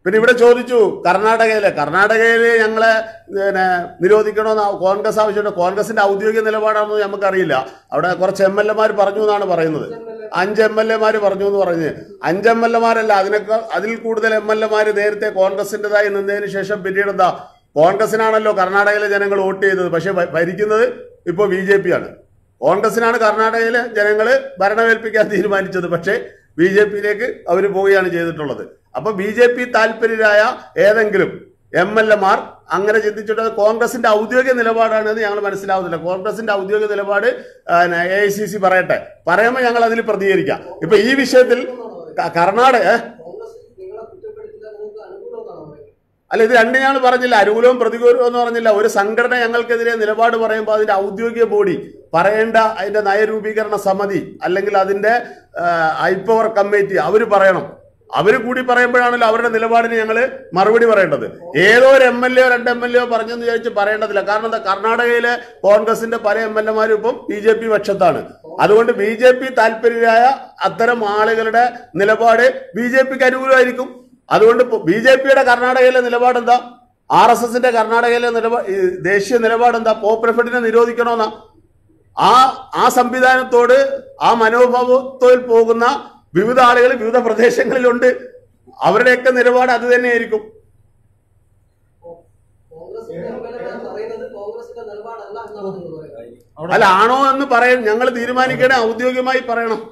പിന്നെ ഇവിടെ ചോദിച്ചു കർണാടകയിലെ ഞങ്ങളെ നിരോധിക്കണമെന്ന് കോൺഗ്രസ് ആവശ്യമുണ്ട്. കോൺഗ്രസിന്റെ ഔദ്യോഗിക നിലപാടാണെന്ന് നമുക്കറിയില്ല. അവിടെ കുറച്ച് MLA പറഞ്ഞു എന്നാണ് പറയുന്നത്. 5 MLA പറഞ്ഞു എന്ന് പറഞ്ഞ് 5 MLA അതിൽ കൂടുതൽ MLA നേരത്തെ കോൺഗ്രസിൻ്റെതായി നിന്നതിന് ശേഷം പിന്നീട് എന്താ കോൺഗ്രസിനാണല്ലോ കർണാടകയിലെ ജനങ്ങൾ വോട്ട് ചെയ്തത്. പക്ഷെ ഭരിക്കുന്നത് ഇപ്പോൾ BJP ആണ്. കോൺഗ്രസിനാണ് കർണാടകയിലെ ജനങ്ങൾ ഭരണമേൽപ്പിക്കാൻ തീരുമാനിച്ചത്. പക്ഷേ BJPയിലേക്ക് അവർ പോവുകയാണ് ചെയ്തിട്ടുള്ളത്. അപ്പൊ BJP താല്പര്യരായ ഏതെങ്കിലും MLA അങ്ങനെ ചിന്തിച്ചിട്ട് കോൺഗ്രസിന്റെ ഔദ്യോഗിക നിലപാടാണെന്ന് ഞങ്ങൾ മനസ്സിലാവുന്നില്ല. കോൺഗ്രസിന്റെ ഔദ്യോഗിക നിലപാട് AICC പറയട്ടെ, പറയുമ്പോൾ ഞങ്ങൾ അതിൽ പ്രതികരിക്കാം. ഇപ്പൊ ഈ വിഷയത്തിൽ കർണാടക അല്ല, ഇത് രണ്ടും ഞങ്ങൾ പറഞ്ഞില്ല, അനുകൂലവും പ്രതികൂലവും എന്ന് പറഞ്ഞില്ല. ഒരു സംഘടന ഞങ്ങൾക്കെതിരെ നിലപാട് പറയുമ്പോൾ അതിന്റെ ഔദ്യോഗിക ബോഡി പറയേണ്ട, അതിന്റെ നയരൂപീകരണ സമിതി അല്ലെങ്കിൽ അതിന്റെ ഐപവർ കമ്മിറ്റി അവർ പറയണം. അവർ കൂടി പറയുമ്പോഴാണല്ലോ അവരുടെ നിലപാടിന് ഞങ്ങൾ മറുപടി പറയേണ്ടത്. ഏതോ ഒരു MLA 2 MLA പറഞ്ഞെന്ന് വിചാരിച്ച് പറയേണ്ടതില്ല. കാരണം എന്താ, കർണാടകയിലെ കോൺഗ്രസിന്റെ പല MLA ഇപ്പം BJP പക്ഷത്താണ്. അതുകൊണ്ട് BJP താല്പര്യരായ അത്തരം ആളുകളുടെ നിലപാട് BJPക്ക് അനുകൂലമായിരിക്കും. അതുകൊണ്ട് BJPയുടെ കർണാടകയിലെ നിലപാട് എന്താ, RSSന്റെ കർണാടകയിലെ ദേശീയ നിലപാട് എന്താ, പോപ്പുലർ നിരോധിക്കണമെന്നാ. ആ സംവിധാനത്തോട് ആ മനോഭാവത്തോൽ പോകുന്ന വിവിധ ആളുകൾ വിവിധ പ്രദേശങ്ങളിലുണ്ട്. അവരുടെയൊക്കെ നിലപാട് അത് തന്നെയായിരിക്കും. അല്ല, ആണോ എന്ന് പറയാൻ ഞങ്ങൾ തീരുമാനിക്കണേ, ഔദ്യോഗികമായി പറയണം.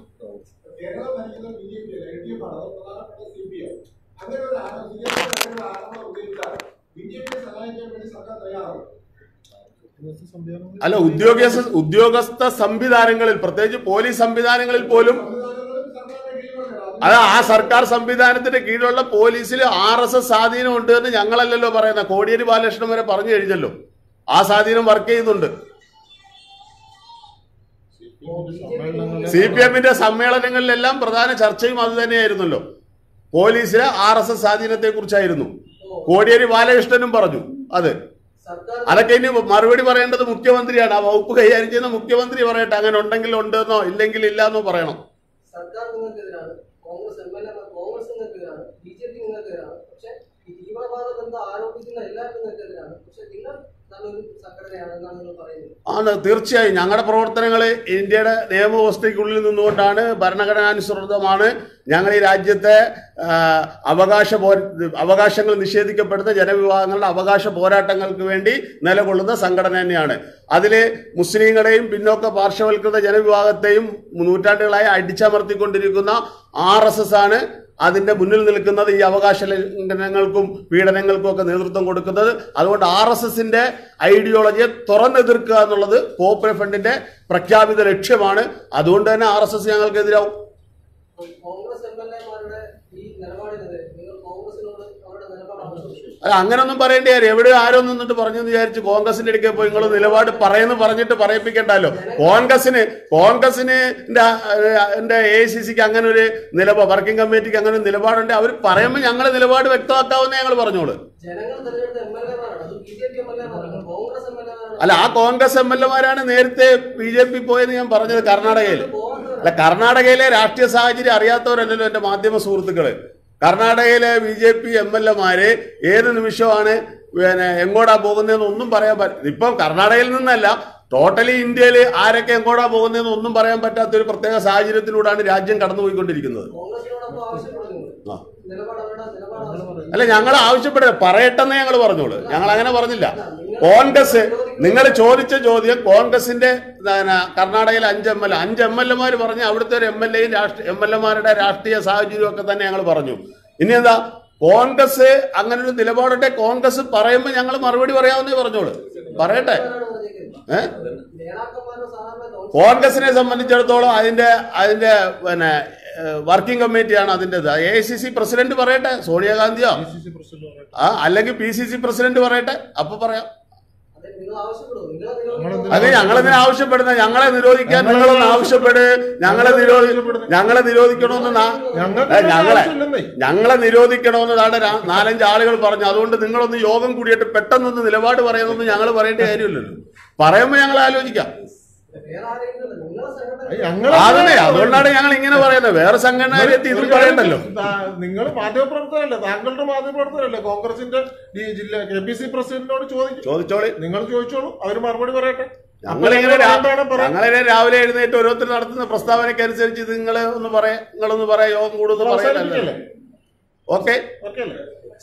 അല്ല, ഉദ്യോഗസ്ഥ സംവിധാനങ്ങളിൽ, പ്രത്യേകിച്ച് പോലീസ് സംവിധാനങ്ങളിൽ പോലും ആ സർക്കാർ സംവിധാനത്തിന്റെ കീഴിലുള്ള പോലീസിൽ RSS സ്വാധീനം ഉണ്ട് എന്ന് ഞങ്ങളല്ലല്ലോ പറയുന്നത്. കോടിയേരി ബാലകൃഷ്ണൻ വരെ പറഞ്ഞു കഴിഞ്ഞല്ലോ, ആ സ്വാധീനം വർക്ക് ചെയ്യുന്നുണ്ട്. CPMന്റെ സമ്മേളനങ്ങളിലെല്ലാം പ്രധാന ചർച്ചയും അത് തന്നെയായിരുന്നല്ലോ. പോലീസിലെ RSS സ്വാധീനത്തെ കുറിച്ചായിരുന്നു. കോടിയേരി ബാലകൃഷ്ണനും പറഞ്ഞു അത്. അതൊക്കെ ഇനി മറുപടി പറയേണ്ടത് മുഖ്യമന്ത്രിയാണ്. ആ വകുപ്പ് കൈകാര്യം ചെയ്യുന്ന മുഖ്യമന്ത്രി പറയട്ടെ, അങ്ങനെ ഉണ്ടെങ്കിൽ ഉണ്ടെന്നോ ഇല്ലെങ്കിൽ ഇല്ലാന്നോ പറയണം. ആണ്, തീർച്ചയായും ഞങ്ങളുടെ പ്രവർത്തനങ്ങൾ ഇന്ത്യയുടെ നിയമവ്യവസ്ഥയ്ക്കുള്ളിൽ നിന്നുകൊണ്ടാണ്, ഭരണഘടനാനുസൃതമാണ്. ഞങ്ങൾ ഈ രാജ്യത്തെ അവകാശങ്ങൾ നിഷേധിക്കപ്പെടുന്ന ജനവിഭാഗങ്ങളുടെ അവകാശ പോരാട്ടങ്ങൾക്ക് വേണ്ടി നിലകൊള്ളുന്ന സംഘടന തന്നെയാണ്. അതിൽ മുസ്ലിങ്ങളെയും പിന്നോക്ക പാർശ്വവൽകൃത ജനവിഭാഗത്തെയും നൂറ്റാണ്ടുകളായി അടിച്ചമർത്തിക്കൊണ്ടിരിക്കുന്ന RSS ആണ് അതിന്റെ മുന്നിൽ നിൽക്കുന്നത്. ഈ അവകാശ ലംഘനങ്ങൾക്കും പീഡനങ്ങൾക്കും ഒക്കെ നേതൃത്വം കൊടുക്കുന്നത്. അതുകൊണ്ട് RSSന്റെ ഐഡിയോളജിയെ തുറന്നെതിർക്കുക എന്നുള്ളത് പോപ്പുലർ ഫ്രണ്ടിന്റെ പ്രഖ്യാപിത ലക്ഷ്യമാണ്. അതുകൊണ്ട് തന്നെ RSS ഞങ്ങൾക്കെതിരാവും. അല്ല, അങ്ങനൊന്നും പറയേണ്ട കാര്യം. എവിടെ ആരോ നിന്നിട്ട് പറഞ്ഞെന്ന് വിചാരിച്ച് കോൺഗ്രസിന്റെ ഇടയ്ക്ക് പോയി നിങ്ങൾ നിലപാട് പറഞ്ഞിട്ട് പറയിപ്പിക്കണ്ടല്ലോ. കോൺഗ്രസിന് AICCക്ക് അങ്ങനെ ഒരു വർക്കിംഗ് കമ്മിറ്റിക്ക് അങ്ങനെ ഒരു നിലപാടുണ്ട്. അവർ പറയുമ്പോൾ ഞങ്ങൾ നിലപാട് വ്യക്തമാക്കാവുന്ന ഞങ്ങൾ പറഞ്ഞോളൂ. അല്ല, ആ കോൺഗ്രസ് MLA നേരത്തെ BJP പോയെന്ന് ഞാൻ പറഞ്ഞത് കർണാടകയിൽ. അല്ല, കർണാടകയിലെ രാഷ്ട്രീയ സാഹചര്യം അറിയാത്തവരല്ലല്ലോ എന്റെ മാധ്യമ സുഹൃത്തുക്കള്. കർണാടകയിലെ BJP MLA ഏത് നിമിഷമാണ് എങ്ങോട്ടാ പോകുന്നതെന്ന് ഒന്നും പറയാൻ പറ്റില്ല. ഇപ്പം കർണാടകയിൽ നിന്നല്ല, ടോട്ടലി ഇന്ത്യയിൽ ആരൊക്കെ എങ്ങോട്ടാ പോകുന്നതെന്ന് ഒന്നും പറയാൻ പറ്റാത്ത ഒരു പ്രത്യേക സാഹചര്യത്തിലൂടെയാണ് രാജ്യം കടന്നുപോയിക്കൊണ്ടിരിക്കുന്നത്. അല്ല, ഞങ്ങൾ ആവശ്യപ്പെടുക പറയട്ടെന്ന് ഞങ്ങൾ പറഞ്ഞോളൂ. ഞങ്ങൾ അങ്ങനെ പറഞ്ഞില്ല. കോൺഗ്രസ്, നിങ്ങൾ ചോദിച്ച ചോദ്യം കോൺഗ്രസിന്റെ കർണാടകയിലെ 5 MLA പറഞ്ഞ് അവിടുത്തെ ഒരു MLA രാഷ്ട്രീയ സാഹചര്യം ഒക്കെ തന്നെ ഞങ്ങൾ പറഞ്ഞു. ഇനി എന്താ, കോൺഗ്രസ് അങ്ങനെ ഒരു നിലപാടുണ്ടെ കോൺഗ്രസ് പറയുമ്പോൾ ഞങ്ങൾ മറുപടി പറയാവുന്നേ പറഞ്ഞോളൂ. പറയട്ടെ. കോൺഗ്രസിനെ സംബന്ധിച്ചിടത്തോളം അതിന്റെ വർക്കിംഗ് കമ്മിറ്റിയാണ് അതിൻ്റെത്. AICC പ്രസിഡന്റ് പറയട്ടെ, സോണിയാഗാന്ധിയോ അല്ലെങ്കിൽ PCC പ്രസിഡന്റ് പറയട്ടെ, അപ്പൊ പറയാം. അത് ഞങ്ങളെന്തിനാ ആവശ്യപ്പെടുന്നത്? ഞങ്ങളെ നിരോധിക്കാൻ നിങ്ങളൊന്ന് ആവശ്യപ്പെട്. ഞങ്ങളെ നിരോധിക്കണമെന്ന് ഞങ്ങളെ നിരോധിക്കണമെന്ന് 4-5 ആളുകൾ പറഞ്ഞു. അതുകൊണ്ട് നിങ്ങളൊന്ന് യോഗം കൂടിയിട്ട് പെട്ടെന്നൊന്ന് നിലപാട് പറയുന്നൊന്നും ഞങ്ങൾ പറയേണ്ട കാര്യമില്ലല്ലോ. പറയുമ്പോൾ ഞങ്ങൾ ആലോചിക്കാം. അതന്നെ, അതുകൊണ്ടാണ് ഞങ്ങൾ ഇങ്ങനെ പറയുന്നത്. വേറെ സംഘടനയെ ഇതും പറയണ്ടല്ലോ. നിങ്ങൾ മാധ്യമപ്രവർത്തകരല്ലേ, താങ്കളുടെ മാധ്യമപ്രവർത്തകരല്ലേ, കോൺഗ്രസിന്റെ ജില്ല KPC പ്രസിഡന്റിനോട് ചോദിച്ചോളി, നിങ്ങൾ ചോദിച്ചോളൂ, അവര് മറുപടി പറയട്ടെ. ഞങ്ങളിങ്ങനെ രാവിലെ എഴുന്നേറ്റ് ഓരോരുത്തർ നടത്തുന്ന പ്രസ്താവനയ്ക്ക് അനുസരിച്ച് ഇത് നിങ്ങളൊന്ന് പറയാ യോഗം കൂടുമെന്ന് പറയാനല്ലേ. ഓക്കെ.